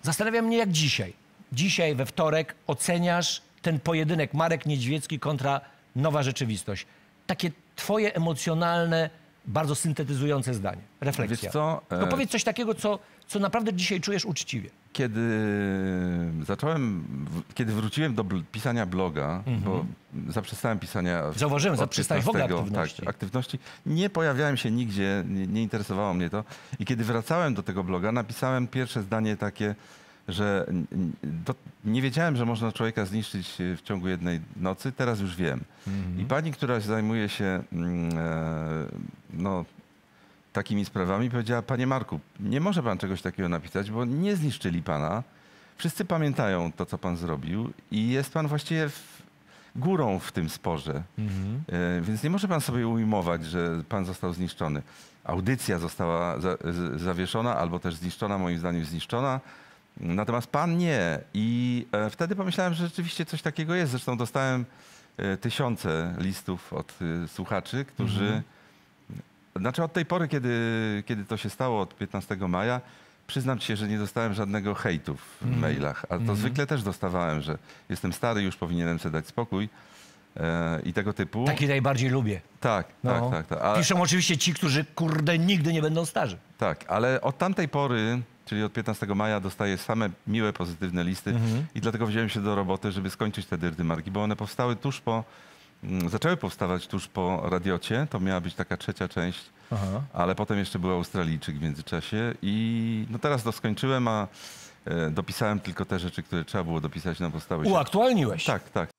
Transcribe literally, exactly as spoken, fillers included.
Zastanawia mnie jak dzisiaj. Dzisiaj we wtorek oceniasz ten pojedynek Marek Niedźwiecki kontra Nowa Rzeczywistość. Takie twoje emocjonalne, bardzo syntetyzujące zdanie. Refleksja. Wiesz co? No powiedz coś takiego, co, co naprawdę dzisiaj czujesz uczciwie. Kiedy zacząłem, kiedy wróciłem do bl pisania bloga, mm-hmm. bo zaprzestałem pisania... Zauważyłem, zaprzestałeś w ogóle aktywności. Tak, aktywności. Nie pojawiałem się nigdzie, nie, nie interesowało mnie to. I kiedy wracałem do tego bloga, napisałem pierwsze zdanie takie, że to nie wiedziałem, że można człowieka zniszczyć w ciągu jednej nocy, teraz już wiem. Mm-hmm. I pani, która zajmuje się e, no, takimi sprawami, powiedziała: panie Marku, nie może pan czegoś takiego napisać, bo nie zniszczyli pana. Wszyscy pamiętają to, co pan zrobił i jest pan właściwie w, górą w tym sporze. Mm-hmm. e, więc nie może pan sobie ujmować, że pan został zniszczony. Audycja została za, z, zawieszona albo też zniszczona, moim zdaniem zniszczona. Natomiast pan nie. I e, wtedy pomyślałem, że rzeczywiście coś takiego jest. Zresztą dostałem e, tysiące listów od e, słuchaczy, którzy... Mm-hmm. Znaczy od tej pory, kiedy, kiedy to się stało, od piętnastego maja, przyznam ci się, że nie dostałem żadnego hejtu w mm. mailach. A to mm. zwykle też dostawałem, że jestem stary, już powinienem sobie dać spokój e, i tego typu. Taki najbardziej lubię. Tak, no. tak, tak. tak. A, Piszą oczywiście ci, którzy kurde nigdy nie będą starzy. Tak, ale od tamtej pory, czyli od piętnastego maja, dostaję same miłe, pozytywne listy mm-hmm. i dlatego wziąłem się do roboty, żeby skończyć te dyrdymarki, bo one powstały tuż po... Zaczęły powstawać tuż po Radiocie, to miała być taka trzecia część, aha. ale potem jeszcze był Australijczyk w międzyczasie i no teraz to skończyłem, a e, dopisałem tylko te rzeczy, które trzeba było dopisać, no bo stały się... Uaktualniłeś. Tak, tak,